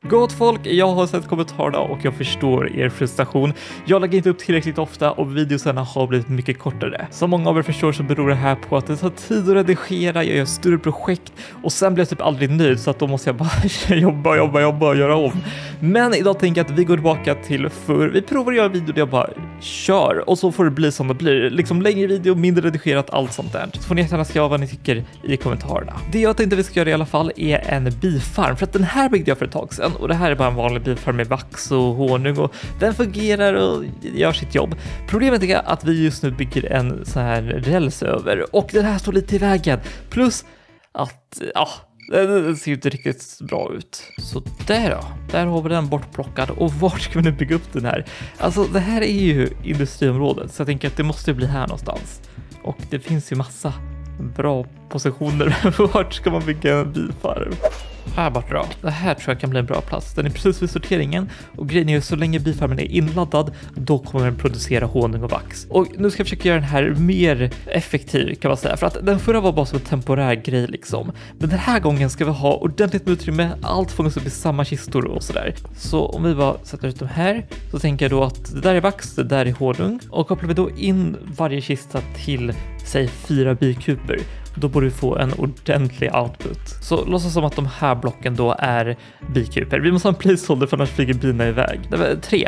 Gott folk, jag har sett kommentarerna och jag förstår er frustration. Jag lägger inte upp tillräckligt ofta och videosarna har blivit mycket kortare. Som många av er förstår så beror det här på att det tar tid att redigera, jag gör större projekt och sen blir jag typ aldrig nöjd så att då måste jag bara jobba och göra om. Men idag tänker jag att vi går tillbaka till förr. Vi provar att göra en video där jag bara kör och så får det bli som det blir. Liksom längre video, mindre redigerat, allt sånt där. Så får ni gärna skriva vad ni tycker i kommentarerna. Det jag tänkte vi ska göra i alla fall är en bifarm, för att den här byggde jag för ett tag sedan och det här är bara en vanlig bifarm med vax och honung och den fungerar och gör sitt jobb. Problemet är att vi just nu bygger en sån här räls över och den här står lite i vägen. Plus att, det ser ju inte riktigt bra ut. Så där har vi den bortplockad. Och vart ska vi nu bygga upp den här? Alltså det här är ju industriområdet, så jag tänker att det måste bli här någonstans. Och det finns ju massa bra positioner. Vart ska man bygga en bifarm? Här borta. Det här tror jag kan bli en bra plats. Den är precis vid sorteringen och grejen är att så länge bifarmen är inladdad då kommer den producera honung och vax. Och nu ska jag försöka göra den här mer effektiv kan man säga, för att den förra var bara som en temporär grej liksom. Men den här gången ska vi ha ordentligt med utrymme, allt fångas upp i samma kistor och sådär. Så om vi bara sätter ut dem här så tänker jag då att det där är vax, det där är honung och kopplar vi då in varje kista till säg 4 bikuper. Då borde vi få en ordentlig output. Så låtsas som att de här blocken då är bikuper. Vi måste ha en placeholder för annars flyger bina iväg. Det var 3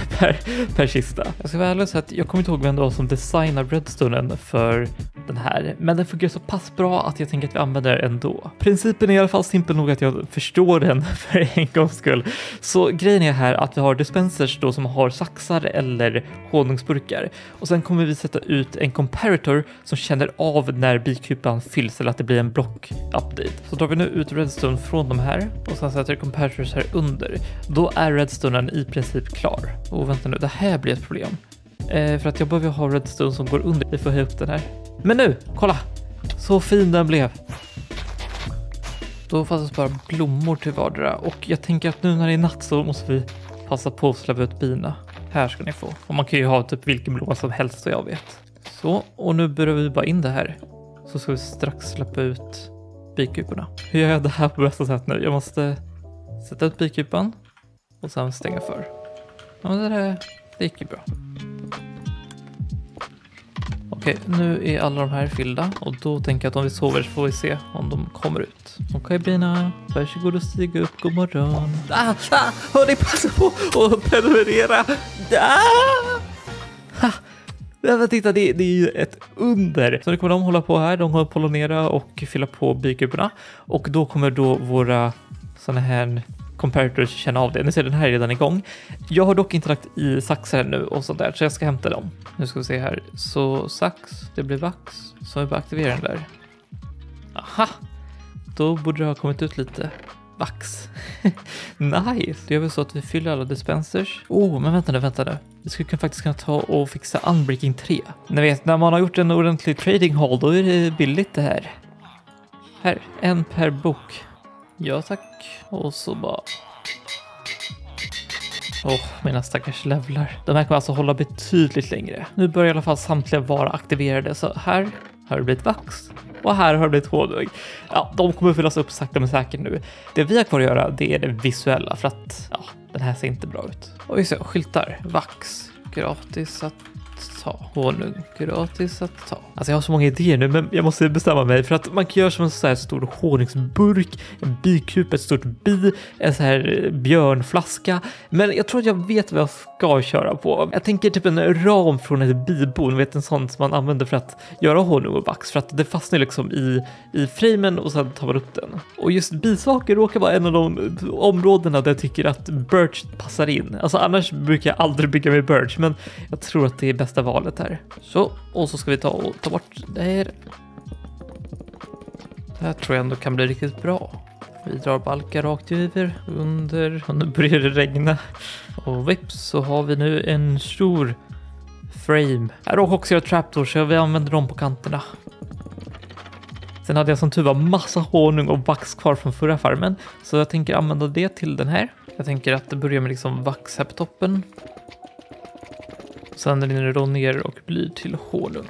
per kista. Jag ska vara ärlig och säga att jag kommer inte ihåg vem det var som designade redstonen för den här. Men den fungerar så pass bra att jag tänker att vi använder den ändå. Principen är i alla fall simpel nog att jag förstår den för en gångs skull. Så grejen är här att vi har dispensers då som har saxar eller honungsburkar. Och sen kommer vi sätta ut en comparator som känner av när bikupan fylls eller att det blir en block-update. Så drar vi nu ut redstone från de här och sen sätter comparators här under. Då är redstonen i princip klar. Och vänta nu, det här blir ett problem. För att jag behöver ha redstone som går under. Vi får höja upp den här. Men nu, kolla! Så fin den blev. Då fattas bara blommor till vardera. Och jag tänker att nu när det är natt så måste vi passa på att släppa ut bina. Här ska ni få. Och man kan ju ha typ vilken blomma som helst så jag vet. Så, och nu börjar vi bara in det här. Så ska vi strax släppa ut bikuporna. Hur gör jag det här på bästa sätt nu? Jag måste sätta ut bikupan och sen stänga för. Ja, det gick ju bra. Okej, nu är alla de här fyllda och då tänker jag att om vi sover så får vi se om de kommer ut. Okej, bina, varsågod och stiga upp, god morgon. Hörni, passa på att prenumerera. Titta, det är ju ett under. Så nu kommer de hålla på här, de kommer pollinera och fylla på bikuporna. Och då kommer då våra såna här comparators känna av det. Ni ser, den här är redan igång. Jag har dock inte lagt i saxar nu och sånt där, så jag ska hämta dem. Nu ska vi se här. Så sax, det blir vax. Så vi bara aktiverar den där. Aha! Då borde det ha kommit ut lite vax. Nice. Det gör väl så att vi fyller alla dispensers. Men vänta nu. Vi skulle faktiskt kunna ta och fixa Unbreaking 3. Ni vet, när man har gjort en ordentlig trading hall då är det billigt det här. Här, 1 per bok. Ja tack. Och så bara... mina stackars levlar. De här kan alltså hålla betydligt längre. Nu börjar i alla fall samtliga vara aktiverade. Så här har det blivit vax. Och här har det blivit honung. Ja, de kommer fyllas upp sakta men säkert nu. Det vi har kvar att göra, det är det visuella. För att, den här ser inte bra ut. Och vi ser, skyltar. Vax. Gratis att ta. Honung. Gratis att ta. Alltså jag har så många idéer nu, men jag måste bestämma mig. För att man kan göra som en så här stor honungsburk. En bikup, ett stort bi. En så här björnflaska. Men jag tror att jag vet vad jag ska köra på. Jag tänker typ en ram från ett bibon. Vet, en sån som man använder för att göra honung och vax. För att det fastnar liksom i framen och sen tar man upp den. Och just bisaker råkar vara en av de områdena där jag tycker att birch passar in. Alltså annars brukar jag aldrig bygga med birch. Men jag tror att det är bästa valet här. Så, och så ska vi ta bort det här. Det här tror jag ändå kan bli riktigt bra. Vi drar balkar rakt över, under, och nu börjar det regna. Och vips så har vi nu en stor frame. Jag råkar också göra trapdoors så vi använder dem på kanterna. Sen hade jag som tur var massa honung och vax kvar från förra farmen. Så jag tänker använda det till den här. Jag tänker att det börjar med liksom vax här på toppen. Sen rinner det då ner och blir till honung.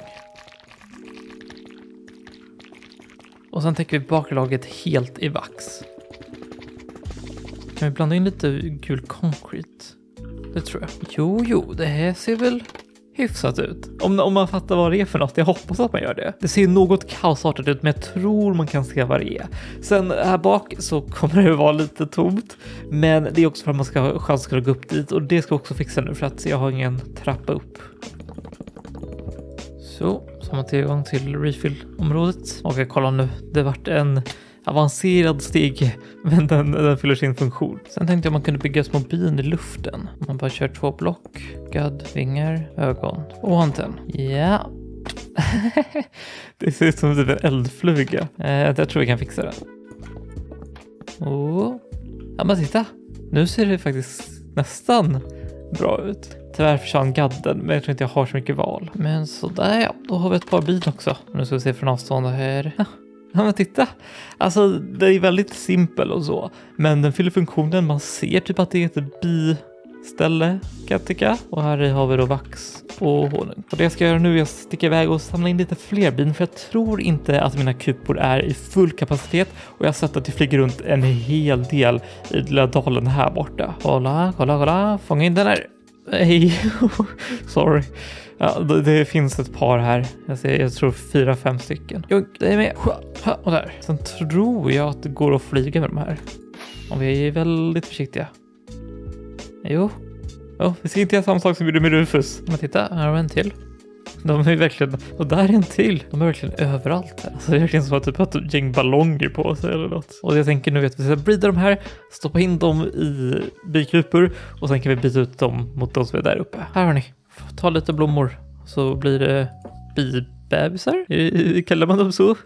Och sen täcker vi baklaget helt i vax. Kan vi blanda in lite gul concrete? Det tror jag. Jo, det här ser väl hyfsat ut. Om man fattar vad det är för något. Jag hoppas att man gör det. Det ser något kaosartat ut, men jag tror man kan se vad det är. Sen här bak så kommer det vara lite tomt. Men det är också för att man ska ha chans att gå upp dit. Och det ska också fixa nu för att jag har ingen trappa upp. Så har man tillgång till refill-området. Och kolla nu, det vart en avancerad steg, men den fyller sin funktion. Sen tänkte jag man kunde bygga små bin i luften. Man bara kör 2 block, gadd, vingar, ögon och antenn. Ja. Det ser ut som typ en eldfluga. Jag tror vi kan fixa det. Ja, men titta. Nu ser det faktiskt nästan bra ut. Tyvärr försvann gadden, men jag tror inte jag har så mycket val. Men sådär, ja. Då har vi ett par bin också. Nu ska vi se från avstånd här. Ja, men titta. Alltså, det är väldigt simpel och så. Men den fyller funktionen. Man ser typ att det är ett biställe, kan jag tycka. Och här har vi då vax och honung. Och det jag ska göra nu är att sticka iväg och samla in lite fler bin. För jag tror inte att mina kupor är i full kapacitet. Och jag har sett att det flyger runt en hel del i lilla dalen här borta. Kolla. Fånga in den här. Hej. Sorry. Ja, det finns ett par här. Jag tror 4-5 stycken. Jo, det är med. Och där. Sen tror jag att det går att flyga med de här. Om vi är väldigt försiktiga. Jo, vi ska inte göra samma sak som vi gjorde med Rufus. Men titta, här har vi en till. De är verkligen, och där är en till. De är verkligen överallt. Alltså det är verkligen som att typ ett gäng ballonger på sig eller något. Och jag tänker nu att vi ska brida de här, stoppa in dem i bikupor och sen kan vi byta ut dem mot de som är där uppe. Här har ni. Ta lite blommor så blir det bibebisar. Kallar man dem så?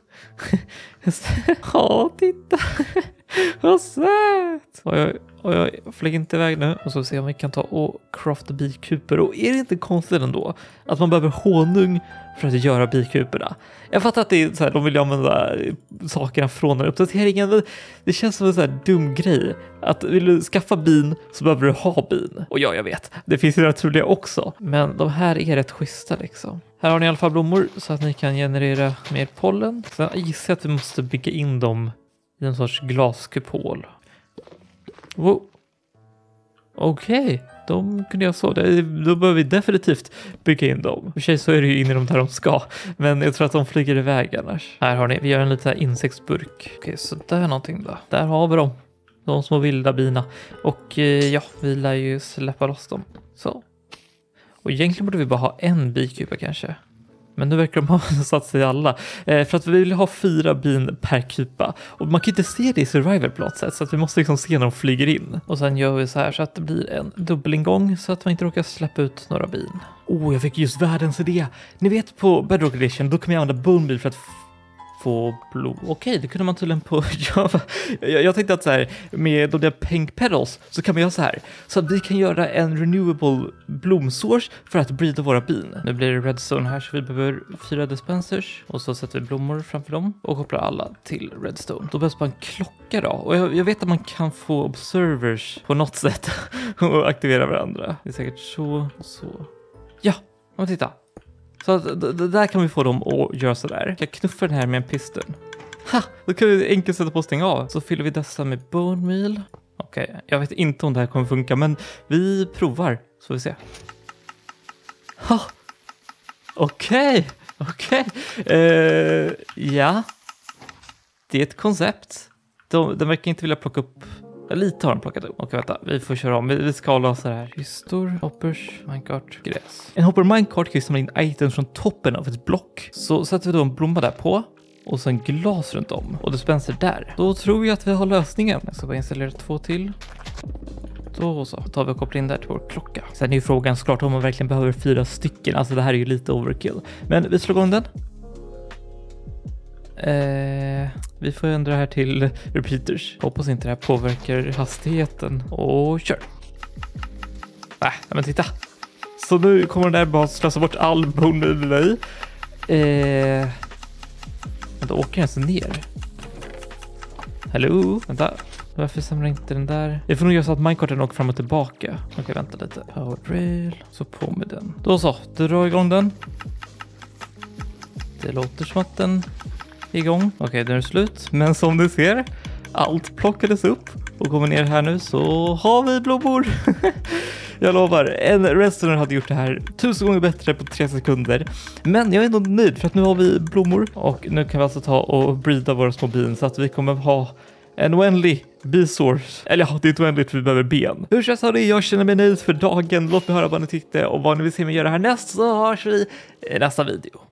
Ja, titta. Vad söt. Och jag flägger inte iväg nu. Och så ser om vi kan ta och crafta bikuper. Och är det inte konstigt ändå att man behöver honung för att göra bikuperna? Jag fattar att det är så här, de vill använda sakerna från den uppdateringen. Det känns som en så här dum grej. Att vill du skaffa bin så behöver du ha bin. Och ja, jag vet. Det finns ju naturliga också. Men de här är rätt schyssta liksom. Här har ni i alla fall blommor så att ni kan generera mer pollen. Sen gissar jag att vi måste bygga in dem i en sorts glaskupol. Wow. Okej, de kunde jag så. Då behöver vi definitivt bygga in dem. För sig så är det ju in i de där de ska. Men jag tror att de flyger iväg annars. Här har ni, vi gör en liten insektsburk. Okej, så där är någonting då. Där har vi dem. De små vilda bina. Och ja, vi lär ju släppa loss dem. Så. Och egentligen borde vi bara ha en bikupa kanske. Men nu verkar de ha satt sig alla. För att vi vill ha 4 bin per kupa. Och man kan inte se det i survival på något sätt. Så att vi måste liksom se när de flyger in. Och sen gör vi så här så att det blir en dubbelingång. Så att man inte råkar släppa ut några bin. Jag fick just världens idé. Ni vet på Bedrock Edition, då kan man använda bone meal för att få blod. Okej, det kunde man tydligen på Java. Jag tänkte att så här, med de där pink petals så kan man göra så här. Så att vi kan göra en renewable blomsource för att breeda våra bin. Nu blir det redstone här så vi behöver 4 dispensers. Och så sätter vi blommor framför dem och kopplar alla till redstone. Då behövs bara en klocka då. Och jag vet att man kan få observers på något sätt och aktivera varandra. Det är säkert så och så. Ja, men titta. Så där kan vi få dem att göra sådär. Jag knuffar den här med en piston. Då kan vi enkelt sätta på och stänga av. Så fyller vi dessa med bone meal. Okej, jag vet inte om det här kommer funka. Men vi provar, så vi se. Okej. Ja. Det är ett koncept. De verkar inte vilja plocka upp. Lite har de plockat upp. Okej, vänta. Vi får köra om. Vi ska lösa det här. Kistor, hoppers, minecart, gräs. En hopper minecart kan samla in items från toppen av ett block. Så sätter vi då en blomma där på. Och sen glas runt om. Och dispenser där. Då tror jag att vi har lösningen. Jag ska bara installera 2 till. Då så. Då tar vi och kopplar in där till vår klocka. Sen är ju frågan såklart om man verkligen behöver 4 stycken. Alltså det här är ju lite overkill. Men vi slår igång den. Vi får ändra här till repeaters. Hoppas inte det här påverkar hastigheten. Och kör. Men titta. Så nu kommer den där bara slösa bort all bone meal i. Men då åker den så ner. Hallå? Vänta. Varför samlar inte den där? Jag får nog göra så att minecarten åker fram och tillbaka. Okej, vänta lite. Power rail. Så på med den. Då så. Dra igång den. Det låter som att den är igång. Okej, den är slut. Men som du ser, allt plockades upp och går vi ner här nu så har vi blommor. Jag lovar, en restaurang hade gjort det här 1000 gånger bättre på 3 sekunder. Men jag är ändå nöjd för att nu har vi blommor. Och nu kan vi alltså ta och breeda våra små bin så att vi kommer ha en oändlig bisource. Eller ja, det är inte oändligt för vi behöver ben. Hur känns det? Jag känner mig nöjd för dagen. Låt mig höra vad ni tyckte och vad ni vill se mig göra härnäst, så hörs vi i nästa video.